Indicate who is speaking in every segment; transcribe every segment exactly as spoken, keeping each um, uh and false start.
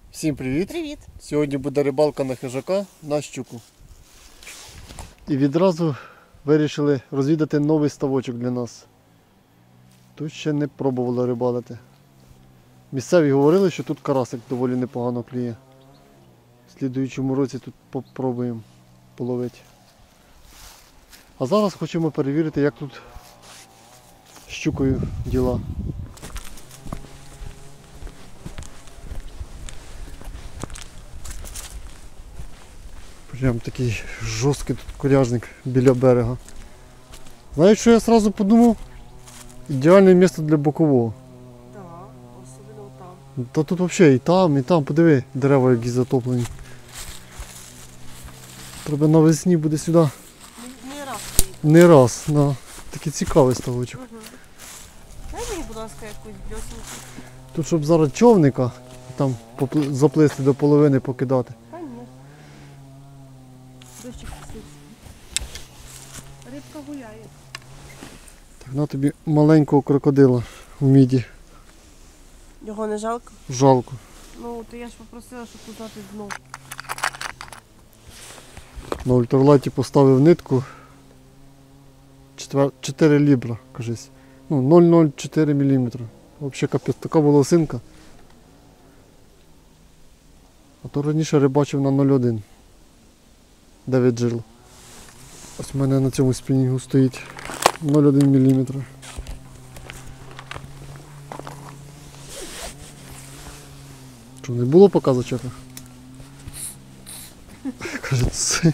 Speaker 1: Всім привіт!
Speaker 2: Привіт!
Speaker 1: Сьогодні буде рибалка на хижака на щуку. І відразу вирішили розвідати новий ставочок для нас. Тут ще не пробували рибалити. Місцеві говорили, що тут карасик доволі непогано клює. В слідуючому році тут попробуємо половити. А зараз хочемо перевірити, як тут з щукою діла. Прям такий жорсткий тут коряжник біля берега. Знаєш, що я одразу подумав? Ідеальне місце для бокового.
Speaker 2: Так, особливо там.
Speaker 1: Та тут взагалі і там, і там, подиви, дерева які затоплені. Треба навесні буде сюди.
Speaker 2: Не, не раз приїхав.
Speaker 1: Не раз, да. Такий цікавий ставочок.
Speaker 2: Угу. Дай мені, будь ласка, якусь бльосинку.
Speaker 1: Тут щоб зараз човника, там попли- заплисти до половини покидати.
Speaker 2: Конечно. Дощик пустився. Рибка гуляє.
Speaker 1: Так, на тобі маленького крокодила в міді.
Speaker 2: Його не жалко?
Speaker 1: Жалко.
Speaker 2: Ну, то я ж попросила, щоб узнати дно.
Speaker 1: На ультралайті поставив нитку чотири лібра, кажись. Ну, нуль цілих нуль чотири міліметра. Взагалі капець, така волосинка. А то раніше рибачив на нуль цілих один. дев'ять жил. Ось в мене на цьому спінінгу стоїть нуль цілих один міліметра. Що, не було поки зачепа? Каже, це.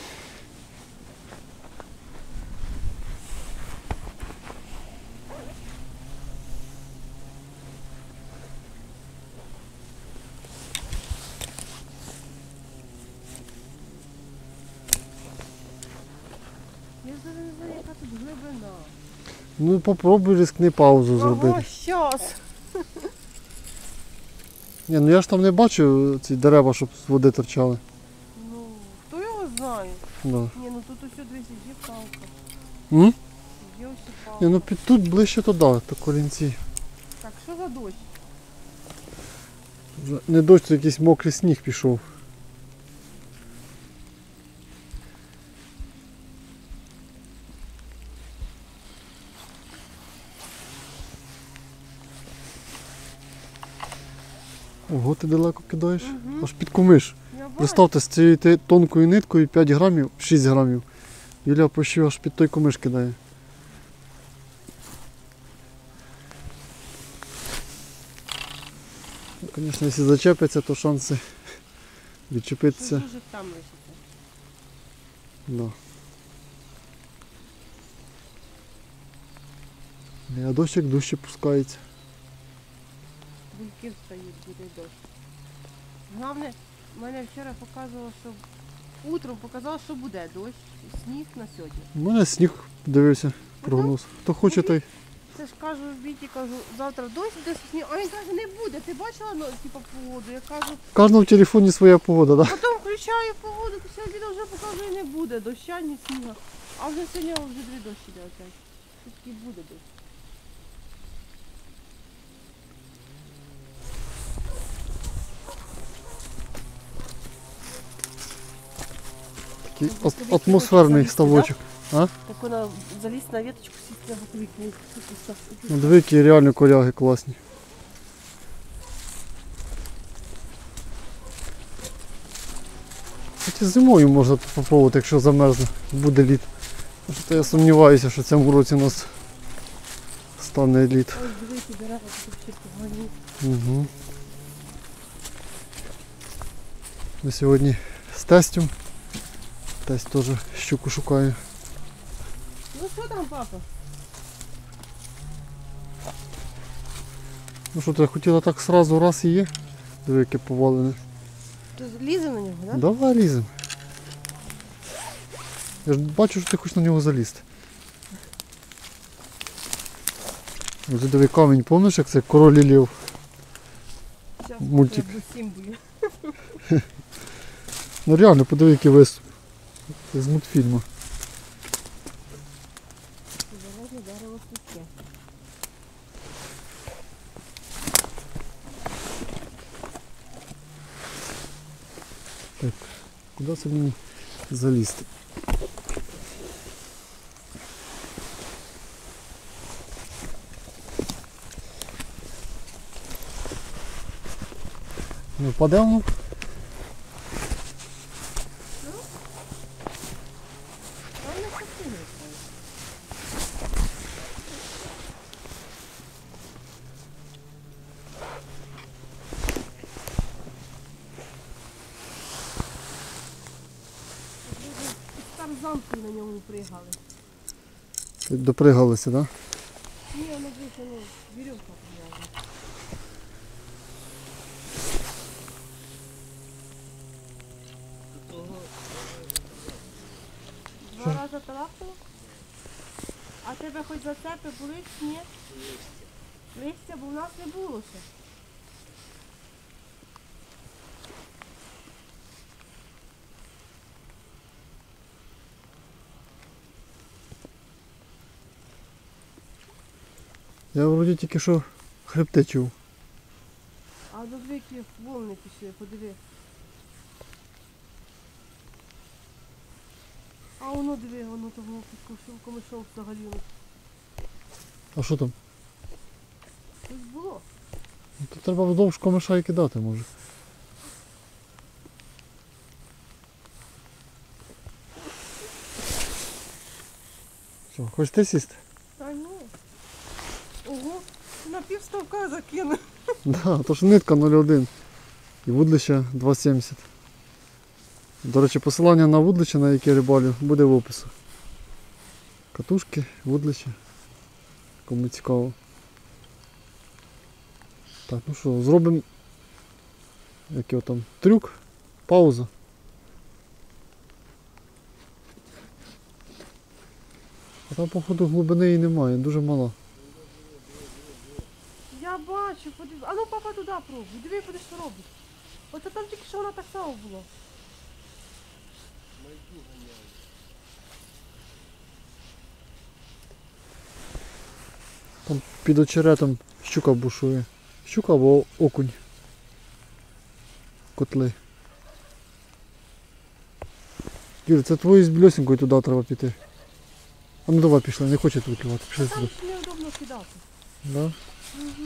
Speaker 2: Я ж навіть не знаю, яка тут глибина.
Speaker 1: Ну попробуй рискни паузу зробити.
Speaker 2: Ого, щас.
Speaker 1: Ні, ну я ж там не бачив ці дерева, щоб з води торчали.
Speaker 2: Ну, хто його знає?
Speaker 1: Да.
Speaker 2: Ні, ну тут усе дивіться, є палка.
Speaker 1: М?
Speaker 2: Є ось
Speaker 1: Ні,
Speaker 2: палка.
Speaker 1: ну під тут ближче туди, то корінці.
Speaker 2: Так, що за дощ?
Speaker 1: Вже не дощ, то якийсь мокрий сніг пішов. Ого, ти далеко кидаєш?
Speaker 2: Угу.
Speaker 1: Аж під кумиш.
Speaker 2: Я бачу.
Speaker 1: Представте, з цією те- тонкою ниткою п'ять грамів, шість грамів. Юля почти аж під той кумиш кидає. Ну, звісно, якщо зачепиться, то шанси відчепитися.
Speaker 2: Щось дуже там лишиться.
Speaker 1: Да. А дощ як дужче пускається.
Speaker 2: Буньки встають, буде дощ. Головне, мене вчора показувало, що утром показало, що буде дощ, сніг на сьогодні.
Speaker 1: У мене сніг дивився, прогноз. Хто хоче, той.
Speaker 2: Це ж кажу, Віті, кажу, завтра дощ, буде сніг. А він каже, не буде. Ти бачила ну, типу, погоду? Я кажу,
Speaker 1: В кожному в телефоні своя погода, так? Да?
Speaker 2: потім включаю погоду, після обіду вже показує, не буде доща, ні сніга. А вже сьогодні вже дві дощі йде опять. Все-таки буде дощ.
Speaker 1: Такий ат- атмосферний ставочок. А?
Speaker 2: Так вона заліз на веточку, сість на готові.
Speaker 1: Ну, диви, які реально коряги класні. Хоча зимою можна спробувати, якщо замерзне, буде лід. Що я сумніваюся, що в цьому році у нас стане лід.
Speaker 2: Ось дивіться, дерева тут ще погані.
Speaker 1: Угу. Ми сьогодні з тестем. Тесть теж щуку шукає.
Speaker 2: Ну що там, папа?
Speaker 1: Ну що, ти хотіла так сразу раз і є? Диви, яке повалене.
Speaker 2: Ти лізе на нього, так? Да?
Speaker 1: Давай лізем. Я ж бачу, що ти хочеш на нього залізти. Ось диви камінь, пам'ятаєш, як це король і лев?
Speaker 2: Щас
Speaker 1: Мультик.
Speaker 2: я всім бою.
Speaker 1: Ну реально, подиви, який виступ. Це з мультфільму.
Speaker 2: Залежне дерево сухе.
Speaker 1: Так, куди це мені залізти? Не впадемо?
Speaker 2: Правильно частину. Там замки на ньому пригали.
Speaker 1: Допригалися, так? Да?
Speaker 2: Ні, воно більше, ну, вірьовка прив'язана. Два рази талактило? А тебе хоч зацепи були чи ні? Листя, бо в нас не було ще.
Speaker 1: Я вроді тільки що хребти чув.
Speaker 2: А до двійки волни пішли, подиви. А воно диви, воно того підкушив комишов взагалі.
Speaker 1: А що там?
Speaker 2: Щось було.
Speaker 1: Ну, то треба вдовж комиша і кидати може. Що, хочете сісти?
Speaker 2: Та ні. Ого, на півставка закинув.
Speaker 1: Да, то ж нитка нуль один і вудлище два сімдесят. До речі, посилання на вудлище, на яке рибалю, буде в описі. Катушки, вудлище. Кому цікаво. Так, ну що, зробимо як його там, трюк, пауза. А там, походу, глибини і немає, дуже мала.
Speaker 2: Я бачу, подиви. А ну папа туди пробуй, диви, подивись, що робить. Оце там тільки що вона так само було.
Speaker 1: Там під очеретом щука бушує. Щука або окунь. Котли. Юрій, це твої з бльосінкою туди треба піти. А ну давай пішли, не хоче тут клювати. Пішли
Speaker 2: Там
Speaker 1: туди.
Speaker 2: ж неудобно кидати.
Speaker 1: Да?
Speaker 2: Угу.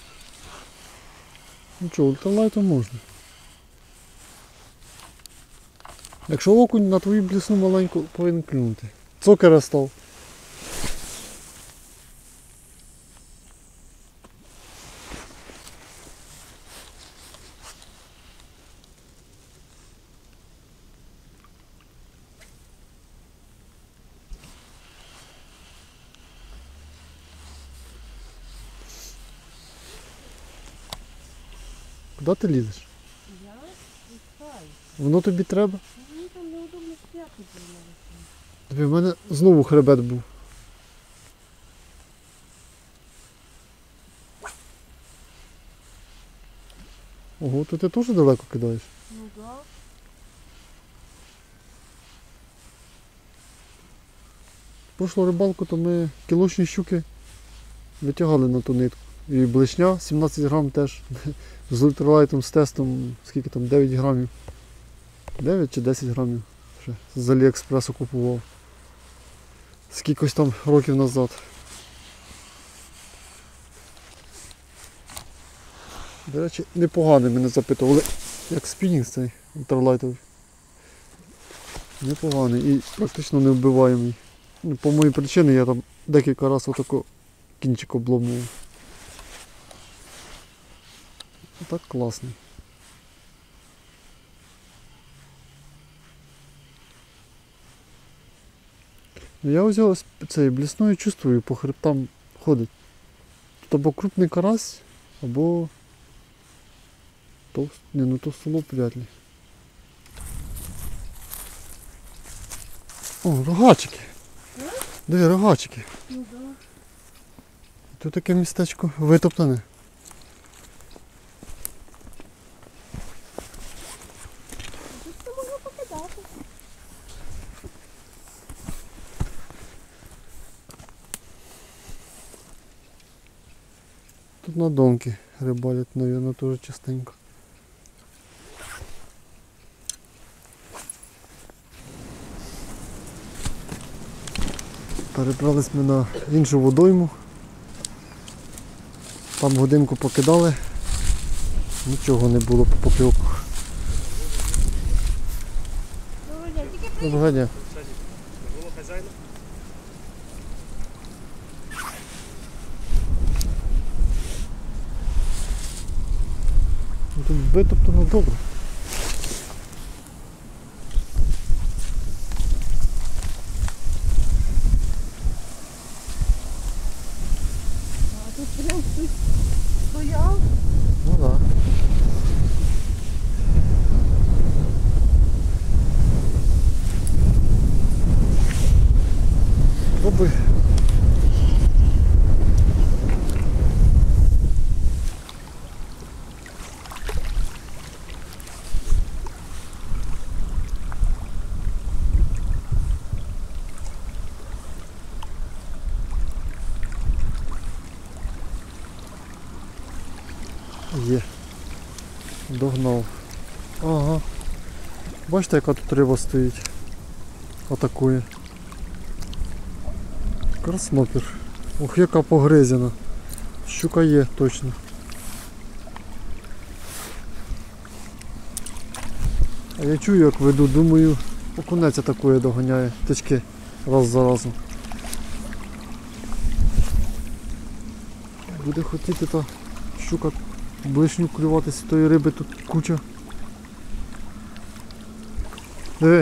Speaker 1: Ну що, ультралайтом можна. Якщо окунь на твою блісну маленьку повинен клюнути. Цокера став. Куди ти лізеш?
Speaker 2: Я пускаю.
Speaker 1: Воно тобі треба?
Speaker 2: Мені там неудобно стояти було на весні.
Speaker 1: Тобі в мене знову хребет був. Ого, то ти теж далеко кидаєш?
Speaker 2: Ну да.
Speaker 1: Прошлу рибалку то ми кілошні щуки витягали на ту нитку. І блешня сімнадцять грам теж. З ультралайтом, з тестом, скільки там, дев'ять грамів. дев'ять чи десять грамів. Ще з Аліекспресу купував. Скількось там років назад. До речі, непоганий, мене запитували, як спінінг цей ультралайтовий. Непоганий і практично не вбиваємий. Ну, по моїй причині я там декілька разів отако кінчик обломував. Так класний. Я взяв ось цей блісною, чувствую, по хребтам ходить. Тут або крупний карась, або товст... Не, ну товстолоб вряд ли. О, рогачики. Диви, рогачики.
Speaker 2: Ну да.
Speaker 1: Тут таке містечко витоптане.
Speaker 2: Тут це можна покидати.
Speaker 1: Тут на донки рибалять, мабуть, теж частенько. Перебрались ми на іншу водойму. Там годинку покидали. Нічого не було по покльовку. Доброго дня.
Speaker 3: Було хазяїна?
Speaker 1: Ну, тут витоптано добре.
Speaker 2: А тут прям хтось стояв.
Speaker 1: Ну так. Да. Пробуй. Є. Догнав. Ага. Бачите, яка тут риба стоїть. Атакує. Краснопір. Ох, яка погризена. Щука є точно. А я чую, як веду, думаю, окунець атакує, доганяє тички раз за разом. Буде хотіти та щука блишню клюватися, тої риби тут куча. Диви.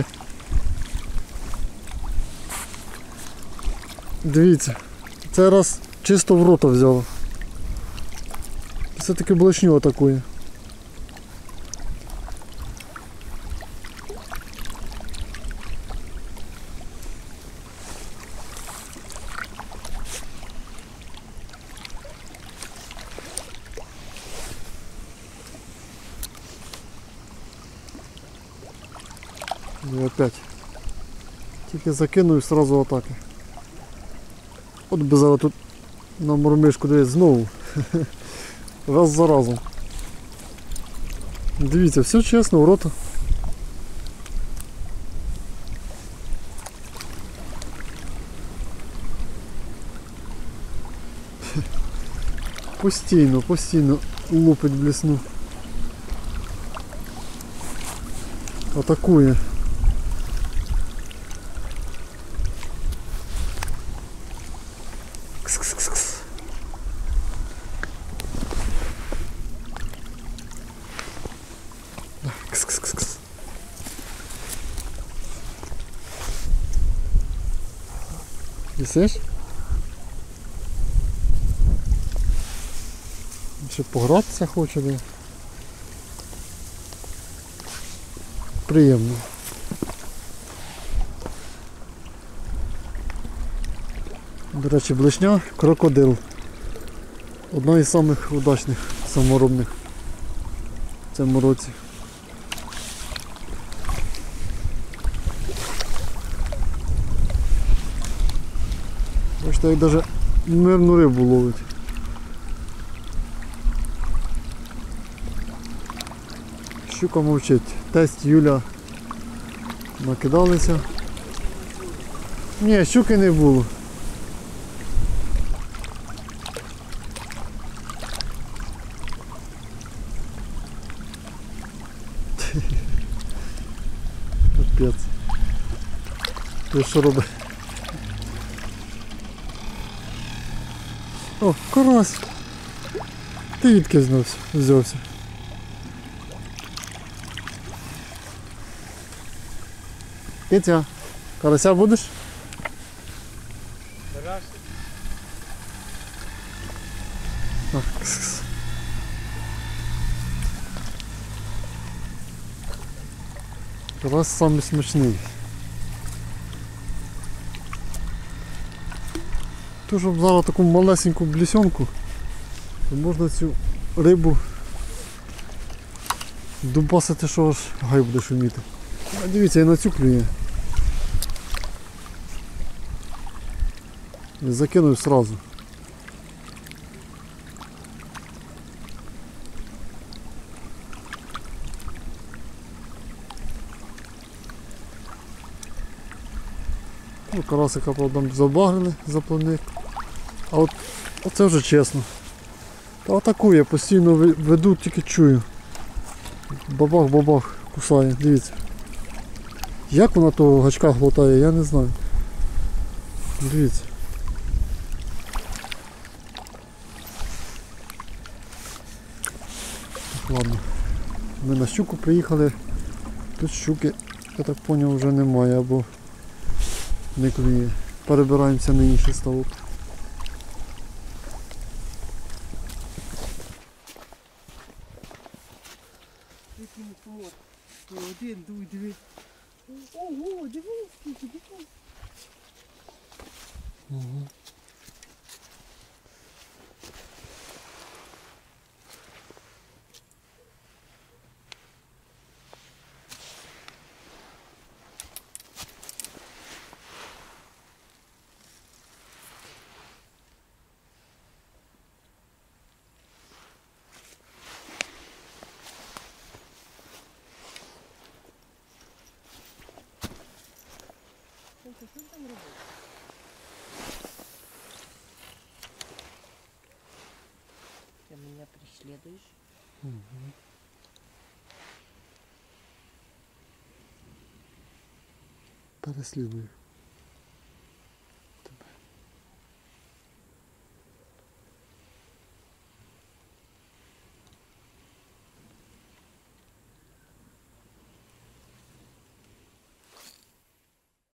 Speaker 1: Дивіться, це раз чисто в рота взяло. Все-таки блишню атакує. І опять. Тільки закинув і одразу атаки. От би зараз тут на мормишку дивись знову. Раз за разом. Дивіться, все чесно, в рота. Постійно, постійно лупить блісну. Атакує. Кс-кс-кс-кс. Кс-кс-кс-кс. Їсиш? Ще погратися хоче, де? Приємно. До речі, блишня крокодил. Одна із самих удачних саморобних в цьому році. Бачите, як навіть мирну рибу ловить. Щука мовчить. Тесть Юля накидалися. Ні, щуки не було. Капець. Ти що робиш? О, карась! Ти відки знався, взявся? Китя, карася будеш? А, кс-кс. Карась самий смачний. То, щоб зараз таку малесеньку блісенку, то можна цю рибу дубасити, що аж гай буде шуміти. А дивіться, і на цю клює. І закинув сразу. Ну, карасика, правда, забагрили за плавник. А от оце вже чесно. Та атакує, постійно ви- веду, тільки чую. Бабах-бабах кусає, дивіться. Як вона того гачка глотає, я не знаю. Дивіться. Так, ладно. Ми на щуку приїхали. Тут щуки, я так зрозумів, вже немає або не клює. Перебираємося на інший ставок.
Speaker 2: Який мухомор. Ой, один, дуй, диви. Ого, дивись, скільки, дивись.
Speaker 1: Угу.
Speaker 2: Сонька, що ти там робиш? Ты меня преследуешь?
Speaker 1: Переслідую.